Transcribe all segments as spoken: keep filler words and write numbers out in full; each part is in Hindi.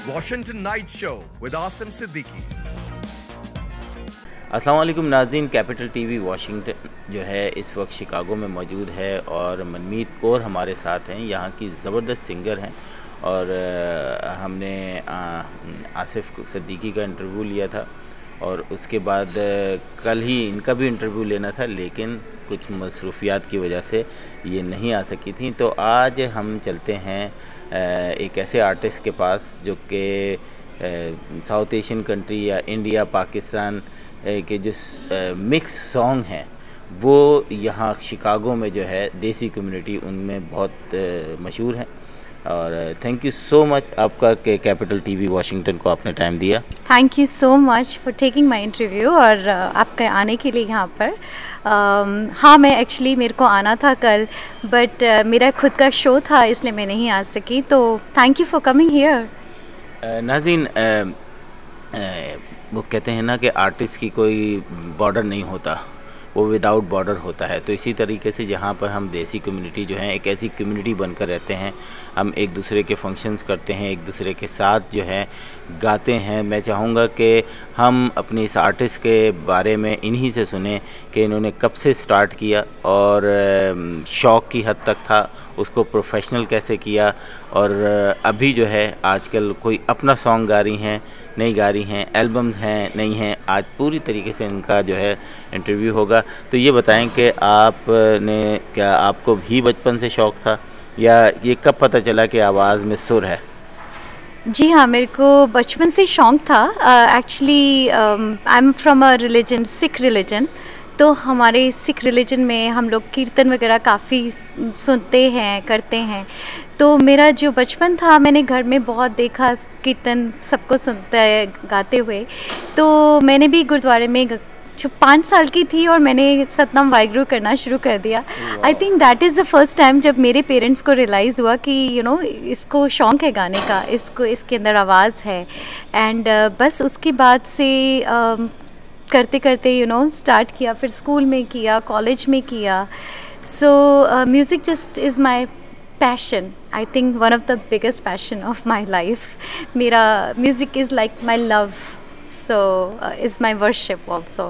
Washington Night Show with Asim Siddiqui. अस्सलाम वालेकुम नाज़रीन, कैपिटल टीवी वाशिंगटन जो है इस वक्त शिकागो में मौजूद है और मनमीत कौर हमारे साथ हैं। यहाँ की ज़बरदस्त सिंगर हैं और हमने आसिफ सिद्दीकी का इंटरव्यू लिया था और उसके बाद कल ही इनका भी इंटरव्यू लेना था, लेकिन कुछ मसरूफियात की वजह से ये नहीं आ सकी थी। तो आज हम चलते हैं एक ऐसे आर्टिस्ट के पास जो कि साउथ एशियन कंट्री या इंडिया पाकिस्तान के जो मिक्स सॉन्ग हैं वो यहाँ शिकागो में जो है देसी कम्युनिटी उनमें बहुत मशहूर हैं। और थैंक यू सो मच आपका कि कैपिटल टीवी वाशिंगटन को आपने टाइम दिया। Thank you so much for taking my interview और uh, आपके आने के लिए यहाँ पर। um, हाँ, मैं एक्चुअली मेरे को आना था कल, बट uh, मेरा खुद का शो था इसलिए मैं नहीं आ सकी। तो thank you for coming here. नाज़रीन, वो कहते हैं ना कि आर्टिस्ट की कोई बॉर्डर नहीं होता, वो विदाउट बॉर्डर होता है। तो इसी तरीके से जहाँ पर हम देसी कम्युनिटी जो है एक ऐसी कम्युनिटी बनकर रहते हैं, हम एक दूसरे के फंक्शंस करते हैं, एक दूसरे के साथ जो है गाते हैं। मैं चाहूँगा कि हम अपने इस आर्टिस्ट के बारे में इन्हीं से सुने कि इन्होंने कब से स्टार्ट किया और शौक़ की हद तक था, उसको प्रोफेशनल कैसे किया और अभी जो है आजकल कोई अपना सॉन्ग गा रही हैं, नहीं गा रही हैं, एल्बम्स हैं, नहीं हैं। आज पूरी तरीके से इनका जो है इंटरव्यू होगा। तो ये बताएं कि आपने क्या आपको भी बचपन से शौक़ था या ये कब पता चला कि आवाज़ में सुर है? जी हाँ, मेरे को बचपन से शौक़ था। Actually I am from a religion, Sikh religion. तो हमारे सिख रिलीजन में हम लोग कीर्तन वगैरह काफ़ी सुनते हैं, करते हैं। तो मेरा जो बचपन था, मैंने घर में बहुत देखा कीर्तन सबको सुनता है गाते हुए। तो मैंने भी गुरुद्वारे में जो पाँच साल की थी और मैंने सतनाम वाहिगुरू करना शुरू कर दिया। I think that is the first time जब मेरे पेरेंट्स को रियलाइज़ हुआ कि यू you नो know, इसको शौक़ है गाने का, इसको इसके अंदर आवाज़ है। एंड uh, बस उसके बाद से uh, करते करते यू नो स्टार्ट किया, फिर स्कूल में किया, कॉलेज में किया। So music just is my passion. I think one of the biggest passion of my life. मेरा music is like my love, so is my worship also.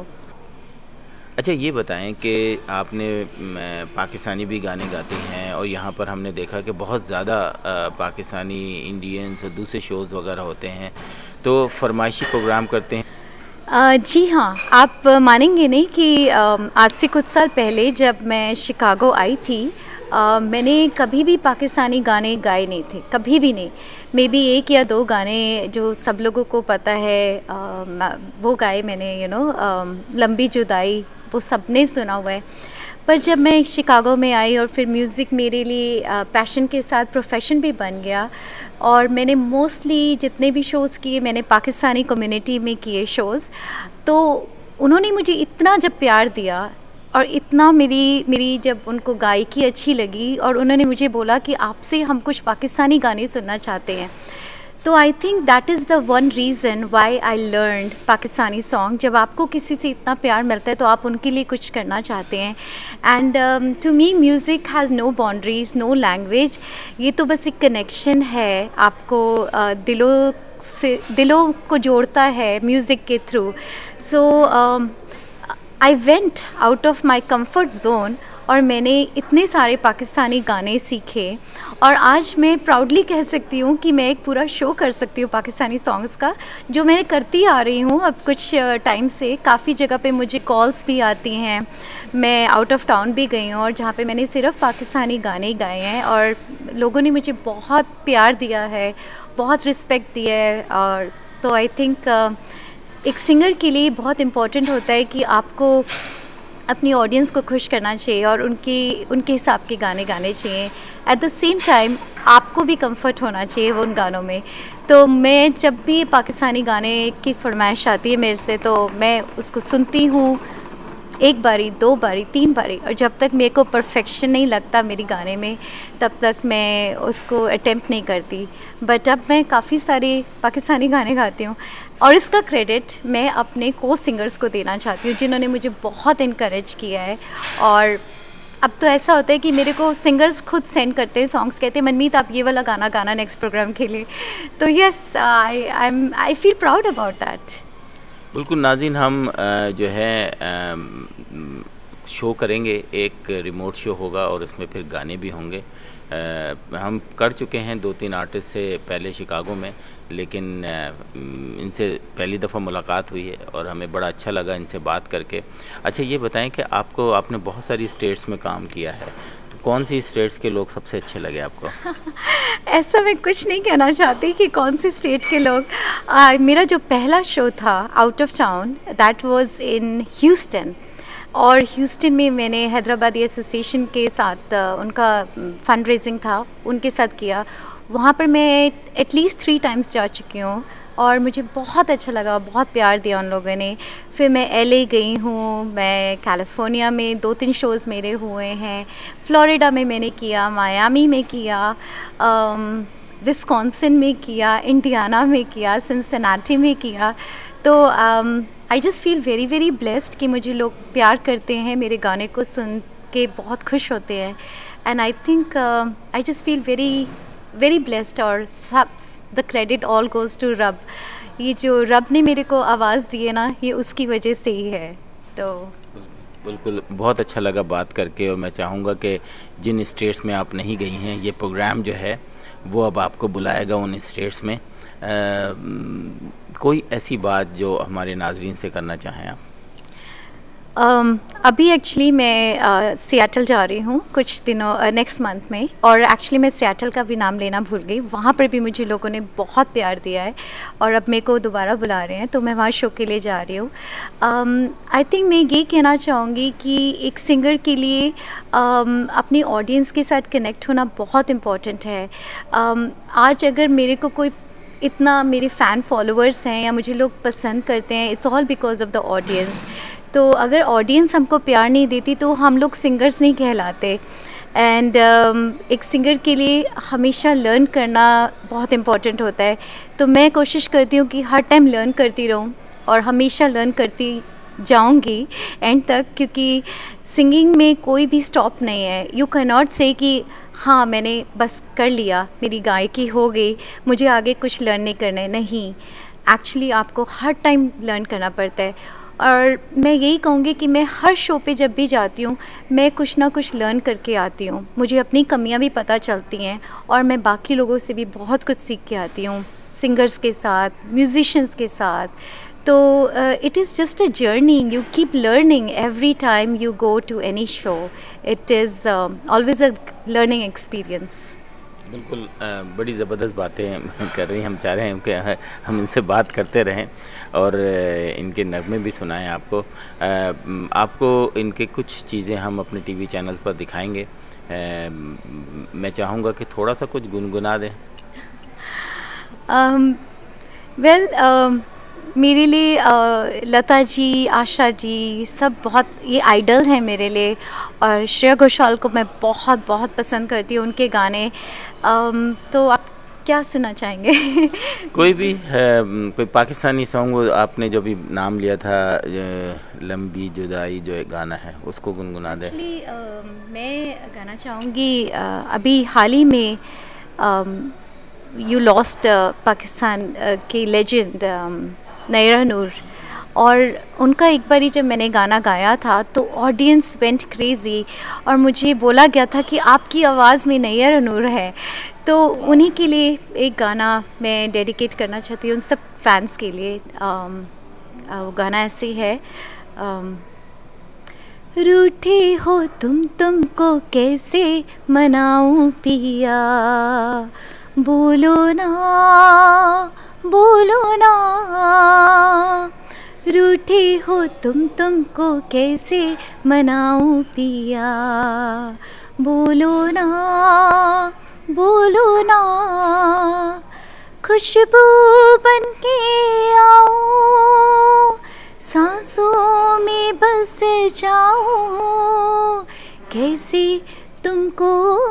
अच्छा, ये बताएं कि आपने पाकिस्तानी भी गाने गाती हैं और यहाँ पर हमने देखा कि बहुत ज़्यादा पाकिस्तानी, इंडियंस और दूसरे शोज़ वगैरह होते हैं, तो फरमाइशी प्रोग्राम करते हैं? Uh, जी हाँ, आप मानेंगे नहीं कि uh, आज से कुछ साल पहले जब मैं शिकागो आई थी, uh, मैंने कभी भी पाकिस्तानी गाने गाए नहीं थे, कभी भी नहीं। मे बी एक या दो गाने जो सब लोगों को पता है uh, वो गाए मैंने, यू नो लंबी जुदाई, वो सबने सुना हुआ है। पर जब मैं शिकागो में आई और फिर म्यूज़िक मेरे लिए पैशन के साथ प्रोफेशन भी बन गया और मैंने मोस्टली जितने भी शोज़ किए मैंने पाकिस्तानी कम्युनिटी में किए शोज़। तो उन्होंने मुझे इतना जब प्यार दिया और इतना मेरी मेरी जब उनको गायकी अच्छी लगी और उन्होंने मुझे बोला कि आपसे हम कुछ पाकिस्तानी गाने सुनना चाहते हैं। तो I think that is the one reason why I learned Pakistani song. जब आपको किसी से इतना प्यार मिलता है तो आप उनके लिए कुछ करना चाहते हैं। And to me music has no boundaries, no language. ये तो बस एक कनेक्शन है, आपको uh, दिलों से दिलों को जोड़ता है म्यूज़िक के थ्रू। So I went out of my comfort zone और मैंने इतने सारे पाकिस्तानी गाने सीखे और आज मैं प्राउडली कह सकती हूँ कि मैं एक पूरा शो कर सकती हूँ पाकिस्तानी सॉन्ग्स का, जो मैं करती आ रही हूँ अब कुछ टाइम से। काफ़ी जगह पे मुझे कॉल्स भी आती हैं, मैं आउट ऑफ टाउन भी गई हूँ और जहाँ पे मैंने सिर्फ पाकिस्तानी गाने गाए हैं और लोगों ने मुझे बहुत प्यार दिया है, बहुत रिस्पेक्ट दिया है। और तो आई थिंक एक सिंगर के लिए बहुत इम्पॉर्टेंट होता है कि आपको अपनी ऑडियंस को खुश करना चाहिए और उनकी उनके हिसाब के गाने गाने चाहिए। एट द सेम टाइम आपको भी कंफर्ट होना चाहिए वो उन गानों में। तो मैं जब भी पाकिस्तानी गाने की फरमाइश आती है मेरे से, तो मैं उसको सुनती हूँ एक बारी, दो बारी, तीन बारी, और जब तक मेरे को परफेक्शन नहीं लगता मेरी गाने में तब तक मैं उसको अटेम्प्ट नहीं करती। बट अब मैं काफ़ी सारे पाकिस्तानी गाने गाती हूँ और इसका क्रेडिट मैं अपने को सिंगर्स को देना चाहती हूँ जिन्होंने मुझे बहुत इनकरेज किया है और अब तो ऐसा होता है कि मेरे को सिंगर्स खुद सेंड करते हैं सॉन्ग्स, कहते हैं मनमीत आप ये वाला गाना गाना नेक्स्ट प्रोग्राम के लिए। तो yes, I I am I feel proud about that. बिल्कुल नाज़रीन, हम जो है शो करेंगे, एक रिमोट शो होगा और उसमें फिर गाने भी होंगे। आ, हम कर चुके हैं दो तीन आर्टिस्ट से पहले शिकागो में, लेकिन आ, इनसे पहली दफ़ा मुलाकात हुई है और हमें बड़ा अच्छा लगा इनसे बात करके। अच्छा ये बताएं कि आपको आपने बहुत सारी स्टेट्स में काम किया है, तो कौन सी स्टेट्स के लोग सबसे अच्छे लगे आपको? ऐसा मैं कुछ नहीं कहना चाहती कि कौन सी स्टेट के लोग। आ, मेरा जो पहला शो था out of town, that was in Houston, और ह्यूस्टन में मैंने हैदराबादी एसोसिएशन के साथ उनका फंड रेजिंग था, उनके साथ किया। वहाँ पर मैं एटलीस्ट थ्री टाइम्स जा चुकी हूँ और मुझे बहुत अच्छा लगा, बहुत प्यार दिया उन लोगों ने। फिर मैं एलए गई हूँ, मैं कैलिफोर्निया में दो तीन शोज़ मेरे हुए हैं, फ्लोरिडा में मैंने किया, मायामी में किया, विस्कॉन्सिन में किया, इंडियाना में किया, सिंसिनाटी में किया। तो I just feel very very blessed कि मुझे लोग प्यार करते हैं, मेरे गाने को सुन के बहुत खुश होते हैं। And I think I just feel very very blessed, और सब the credit all goes to रब। ये जो रब ने मेरे को आवाज़ दी है ना, ये उसकी वजह से ही है। तो बिल्कुल बहुत अच्छा लगा बात करके, और मैं चाहूँगा कि जिन स्टेट्स में आप नहीं गई हैं, ये प्रोग्राम जो है वो अब आपको बुलाएगा उन स्टेट्स में। आ, कोई ऐसी बात जो हमारे नाज़रीन से करना चाहें आप? um, अभी एक्चुअली मैं सियाटल uh, जा रही हूँ कुछ दिनों नेक्स्ट uh, मंथ में, और एक्चुअली मैं सियाटल का भी नाम लेना भूल गई। वहाँ पर भी मुझे लोगों ने बहुत प्यार दिया है और अब मेरे को दोबारा बुला रहे हैं, तो मैं वहाँ शो के लिए जा रही हूँ। आई um, थिंक मैं ये कहना चाहूँगी कि एक सिंगर के लिए um, अपनी ऑडियंस के साथ कनेक्ट होना बहुत इम्पॉर्टेंट है। um, आज अगर मेरे को कोई इतना मेरे फ़ैन फॉलोअर्स हैं या मुझे लोग पसंद करते हैं, it's all because of the audience. तो अगर ऑडियंस हमको प्यार नहीं देती तो हम लोग सिंगर्स नहीं कहलाते। एंड um, एक सिंगर के लिए हमेशा लर्न करना बहुत इम्पॉर्टेंट होता है। तो मैं कोशिश करती हूँ कि हर टाइम लर्न करती रहूँ और हमेशा लर्न करती जाऊँगी एंड तक, क्योंकि सिंगिंग में कोई भी स्टॉप नहीं है। यू कैन नॉट से कि हाँ मैंने बस कर लिया, मेरी गायकी हो गई, मुझे आगे कुछ लर्न नहीं करना है। नहीं, एक्चुअली आपको हर टाइम लर्न करना पड़ता है। और मैं यही कहूँगी कि मैं हर शो पे जब भी जाती हूँ, मैं कुछ ना कुछ लर्न करके आती हूँ। मुझे अपनी कमियाँ भी पता चलती हैं और मैं बाकी लोगों से भी बहुत कुछ सीख के आती हूँ, सिंगर्स के साथ, म्यूजिशियंस के साथ। तो it is just a journey, you keep learning every time you go to any show. It is always a learning experience. बिल्कुल uh, बड़ी ज़बरदस्त बातें कर रही हैं। हम चाह रहे हैं कि हम इनसे बात करते रहें और uh, इनके नगमे भी सुनाएं आपको। uh, आपको इनके कुछ चीज़ें हम अपने टीवी चैनल पर दिखाएंगे। uh, मैं चाहूँगा कि थोड़ा सा कुछ गुनगुना दें। वेल um, well, uh, मेरे लिए uh, लता जी, आशा जी सब बहुत ये आइडल हैं मेरे लिए, और श्रेया घोषाल को मैं बहुत बहुत पसंद करती हूँ, उनके गाने। um, तो आप क्या सुनना चाहेंगे? कोई भी है, कोई पाकिस्तानी सॉन्ग आपने जो भी नाम लिया था, लंबी जुदाई जो एक गाना है, उसको गुनगुना दें। एक्चुअली uh, मैं गाना चाहूँगी uh, अभी हाल ही में यू लॉस्ट पाकिस्तान के लेजेंड नैरा नूर, और उनका एक बारी जब मैंने गाना गाया था तो ऑडियंस वेंट क्रेज़ी, और मुझे बोला गया था कि आपकी आवाज़ में नैरा नूर है। तो उन्हीं के लिए एक गाना मैं डेडिकेट करना चाहती हूँ उन सब फैंस के लिए। um, वो गाना ऐसे है, um, रूठे हो तुम तुमको कैसे मनाऊं पिया, बोलो ना बोलो ना, रूठे हो तुम तुमको कैसे मनाऊं पिया, बोलो ना बोलो ना, खुशबू बन के आऊं, सांसों में बस जाऊं, कैसे तुमको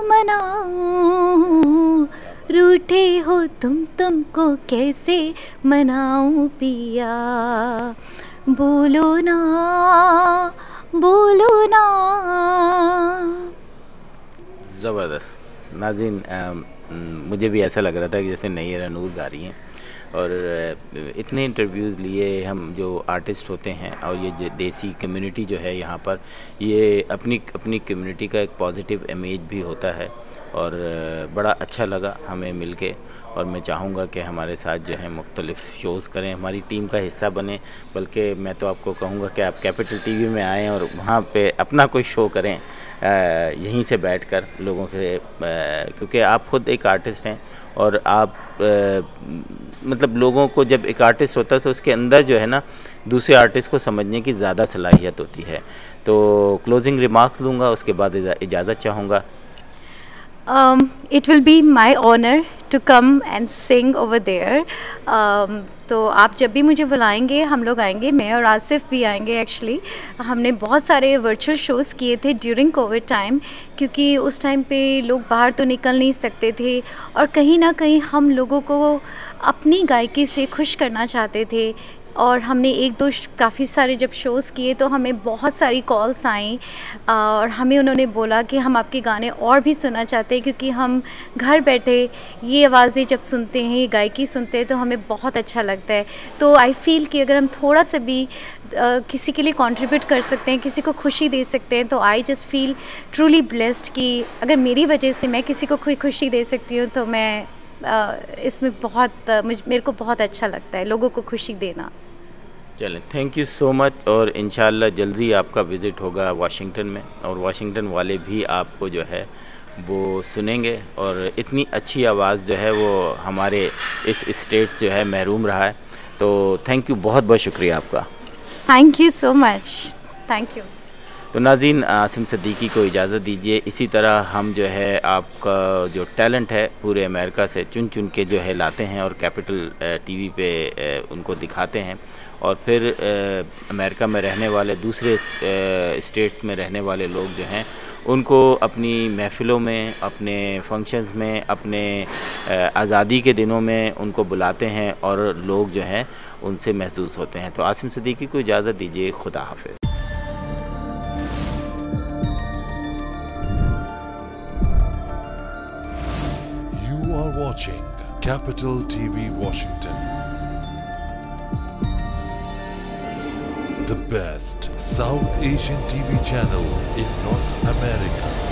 मनाऊं, रूठे हो तुम तुमको कैसे मनाऊं पिया, बोलो ना बोलो ना। ज़बरदस्त नाज़रीन, मुझे भी ऐसा लग रहा था कि जैसे नई रनूर गा रही हैं। और इतने इंटरव्यूज़ लिए हम जो आर्टिस्ट होते हैं, और ये जो देसी कम्युनिटी जो है यहाँ पर, ये अपनी अपनी कम्युनिटी का एक पॉजिटिव इमेज भी होता है। और बड़ा अच्छा लगा हमें मिलके, और मैं चाहूँगा कि हमारे साथ जो है मुख्तलिफ़ शोज़ करें, हमारी टीम का हिस्सा बने। बल्कि मैं तो आपको कहूँगा कि आप कैपिटल टीवी में आएँ और वहाँ पे अपना कोई शो करें, यहीं से बैठकर लोगों के, क्योंकि आप ख़ुद एक आर्टिस्ट हैं, और आप आ, मतलब लोगों को, जब एक आर्टिस्ट होता है तो उसके अंदर जो है ना दूसरे आर्टिस्ट को समझने की ज़्यादा सलाहियत होती है। तो क्लोजिंग रिमार्क्स दूंगा, उसके बाद इजाज़त चाहूँगा। Um, it will be my honor to come and sing over there. Um, तो आप जब भी मुझे बुलाएंगे हम लोग आएंगे, मैं और आसिफ भी आएंगे। एक्चुअली हमने बहुत सारे वर्चुअल शोज़ किए थे ड्यूरिंग कोविड टाइम, क्योंकि उस टाइम पे लोग बाहर तो निकल नहीं सकते थे, और कहीं ना कहीं हम लोगों को अपनी गायकी से खुश करना चाहते थे। और हमने एक दो काफ़ी सारे जब शोज़ किए तो हमें बहुत सारी कॉल्स आई, और हमें उन्होंने बोला कि हम आपके गाने और भी सुनना चाहते हैं, क्योंकि हम घर बैठे ये आवाज़ें जब सुनते हैं, ये गायकी सुनते हैं तो हमें बहुत अच्छा लगता है। तो आई फील कि अगर हम थोड़ा सा भी आ, किसी के लिए कंट्रीब्यूट कर सकते हैं, किसी को खुशी दे सकते हैं, तो I just feel truly blessed कि अगर मेरी वजह से मैं किसी को कोई खुशी दे सकती हूँ तो मैं आ, इसमें बहुत मुझ मेरे को बहुत अच्छा लगता है लोगों को खुशी देना। चलें, थैंक यू सो मच, और इंशाल्लाह जल्दी आपका विज़िट होगा वाशिंगटन में, और वाशिंगटन वाले भी आपको जो है वो सुनेंगे। और इतनी अच्छी आवाज़ जो है वो हमारे इस स्टेट्स जो है महरूम रहा है। तो थैंक यू, बहुत बहुत शुक्रिया आपका। Thank you so much, thank you. तो नाज़रीन, आसिम सिद्दीकी को इजाज़त दीजिए। इसी तरह हम जो है आपका जो टैलेंट है पूरे अमेरिका से चुन चुन के जो है लाते हैं, और कैपिटल टीवी पे उनको दिखाते हैं, और फिर अमेरिका में रहने वाले दूसरे स्टेट्स में रहने वाले लोग जो हैं उनको अपनी महफ़िलों में, अपने फंक्शंस में, अपने आज़ादी के दिनों में उनको बुलाते हैं, और लोग जो हैं उनसे महसूस होते हैं। तो आसिम सिद्दीकी को इजाज़त दीजिए, खुदा हाफ़िज़। You are watching Capital T V Washington, the best South Asian T V channel in North America.